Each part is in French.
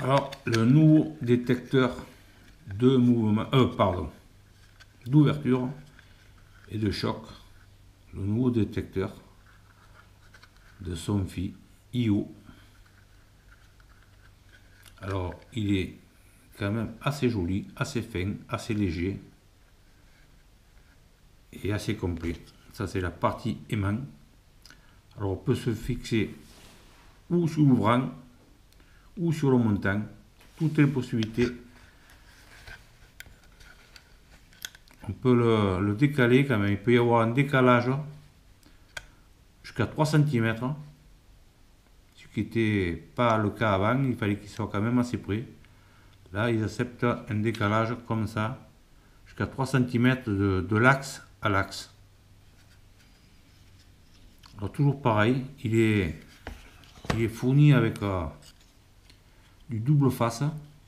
Alors, le nouveau détecteur de mouvement, d'ouverture et de choc, le nouveau détecteur de Somfy IO. Alors, il est quand même assez joli, assez fin, assez léger et assez complet. Ça, c'est la partie aimant. Alors, on peut se fixer ou sur l'ouvrant ou sur le montant. Toutes les possibilités. On peut le décaler quand même. Il peut y avoir un décalage jusqu'à 3 cm. Ce qui n'était pas le cas avant. Il fallait qu'il soit quand même assez près. Là, ils acceptent un décalage comme ça, jusqu'à 3 cm de l'axe à l'axe. Alors toujours pareil, il est fourni avec du double face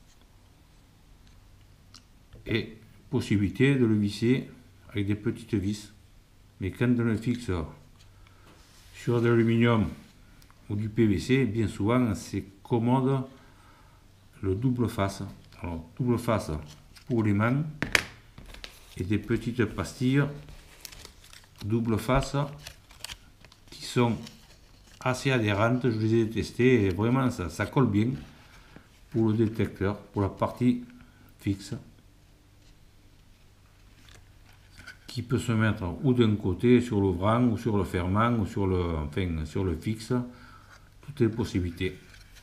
et possibilité de le visser avec des petites vis. Mais quand on le fixe sur de l'aluminium ou du PVC, bien souvent c'est commode le double face. Alors double face pour les mains et des petites pastilles double face qui sont assez adhérentes. Je les ai testées et vraiment ça colle bien pour le détecteur, pour la partie fixe, qui peut se mettre ou d'un côté sur l'ouvrant ou sur le fermant ou sur le fixe, toutes les possibilités.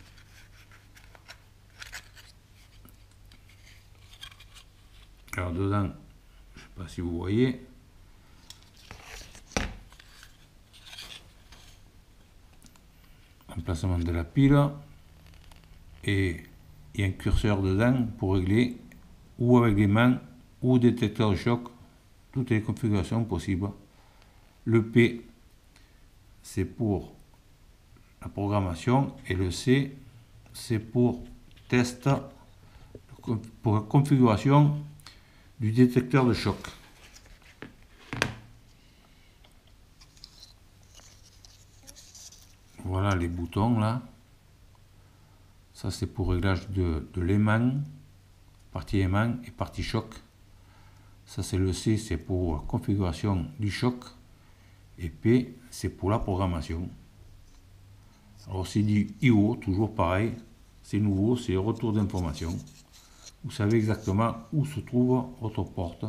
Alors dedans, je ne sais pas si vous voyez, emplacement de la pile, et il y a un curseur dedans pour régler ou avec les mains ou détecteur de choc, toutes les configurations possibles. Le P, c'est pour la programmation, et le C, c'est pour test, pour la configuration du détecteur de choc. Voilà les boutons là. Ça c'est pour réglage de l'aimant, partie aimant et partie choc. Ça c'est le C, c'est pour la configuration du choc. Et P, c'est pour la programmation. Alors c'est du IO, toujours pareil. C'est nouveau, c'est retour d'information. Vous savez exactement où se trouve votre porte.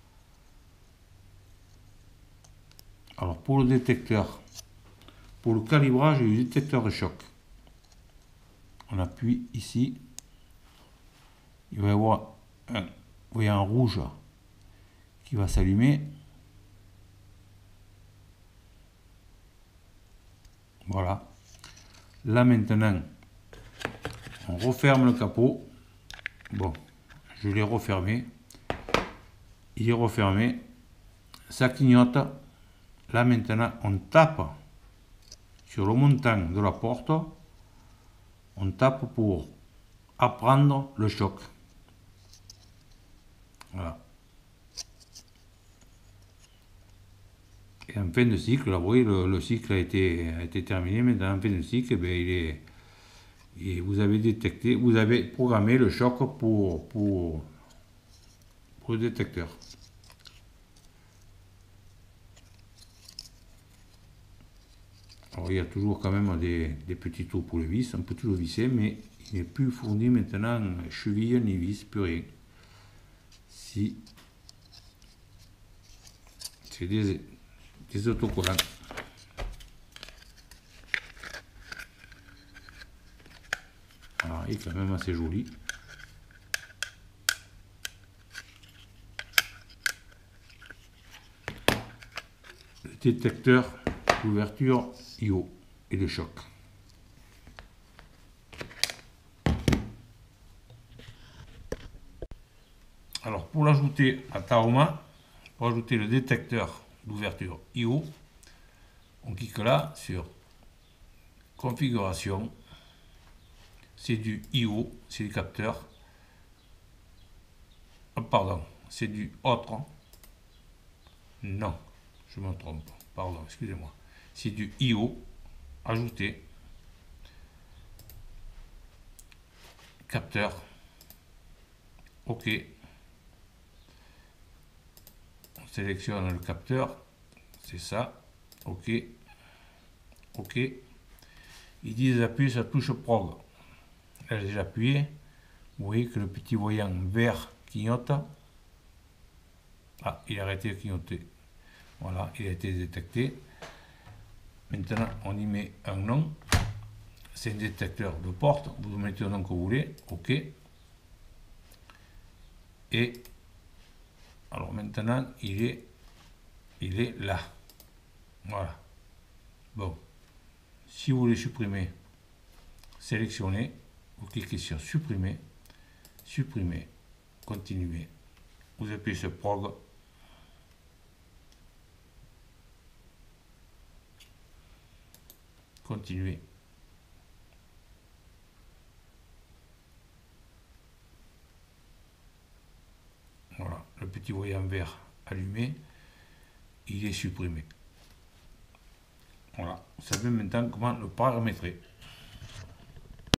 Alors pour le détecteur, pour le calibrage du détecteur de choc, on appuie ici. Il va y avoir un rouge qui va s'allumer. Voilà. Là maintenant, on referme le capot. Bon, je l'ai refermé. Il est refermé. Ça clignote. Là maintenant, on tape sur le montant de la porte. On tape pour apprendre le choc. Voilà. Et en fin de cycle, là, vous voyez, le cycle a été terminé. Maintenant, en fin de cycle, et vous avez détecté, vous avez programmé le choc pour le détecteur. Alors, il y a toujours quand même des petits trous pour le vis, on peut toujours visser, mais il n'est plus fourni maintenant cheville ni vis, plus rien. Si c'est des autocollants. Alors, il est quand même assez joli. Le détecteur d'ouverture IO et de choc. Alors pour l'ajouter à Tahoma, pour ajouter le détecteur d'ouverture IO, on clique là sur configuration. C'est du IO, c'est le capteur. Oh, pardon, c'est du autre. Non, je me trompe. Pardon, excusez-moi. C'est du IO, ajouter. capteur. OK. On sélectionne le capteur. C'est ça. OK. OK. Ils disent appuyer sur la touche prog. Là, j'ai appuyé. Vous voyez que le petit voyant vert clignote. Ah, il a arrêté de clignoter. Voilà, il a été détecté. Maintenant, on y met un nom. C'est un détecteur de porte. Vous mettez le nom que vous voulez. OK. Et alors maintenant, il est là. Voilà. Bon. Si vous voulez supprimer, sélectionnez. Vous cliquez sur supprimer. Supprimer. Continuer. Vous appuyez sur prog. Continuer. Voilà, le petit voyant vert allumé, il est supprimé. Voilà, vous savez maintenant comment le paramétrer.